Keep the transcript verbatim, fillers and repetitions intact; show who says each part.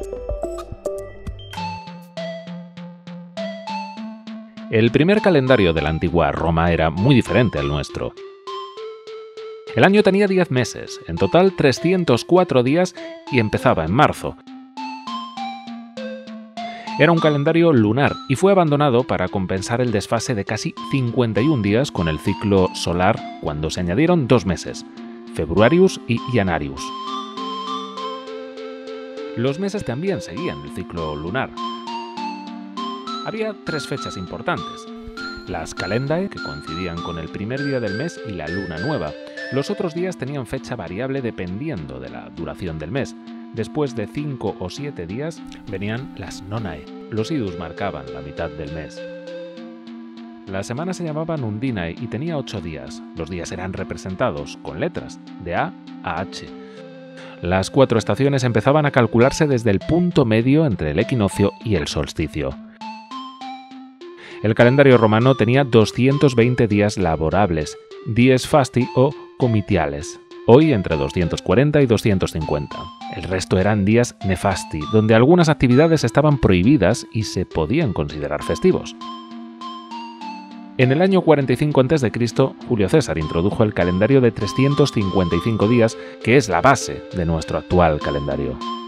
Speaker 1: El primer calendario de la antigua Roma era muy diferente al nuestro. El año tenía diez meses, en total trescientos cuatro días, y empezaba en marzo. Era un calendario lunar y fue abandonado para compensar el desfase de casi cincuenta y un días con el ciclo solar, cuando se añadieron dos meses, Februarius y Janarius. Los meses también seguían el ciclo lunar. Había tres fechas importantes: las Calendae, que coincidían con el primer día del mes y la luna nueva. Los otros días tenían fecha variable dependiendo de la duración del mes. Después de cinco o siete días venían las Nonae. Los idus marcaban la mitad del mes. La semana se llamaba Undinae y tenía ocho días. Los días eran representados con letras, de A a H. Las cuatro estaciones empezaban a calcularse desde el punto medio entre el equinoccio y el solsticio. El calendario romano tenía doscientos veinte días laborables, dies fasti o comitiales, hoy entre doscientos cuarenta y doscientos cincuenta. El resto eran días nefasti, donde algunas actividades estaban prohibidas y se podían considerar festivos. En el año cuarenta y cinco antes de Cristo, Julio César introdujo el calendario de trescientos cincuenta y cinco días, que es la base de nuestro actual calendario.